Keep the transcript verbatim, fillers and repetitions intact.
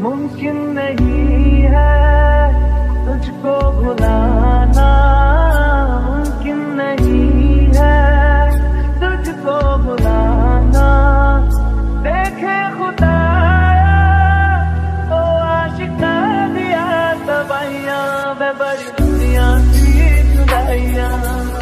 मुमकिन नहीं है तुझको भुलाना, मुमकिन नहीं है तुझको भुलाना। देखे खुदाया ओ आशिका दिया तबाहियां, मैं बड़ी दुनिया की जुदाइयां।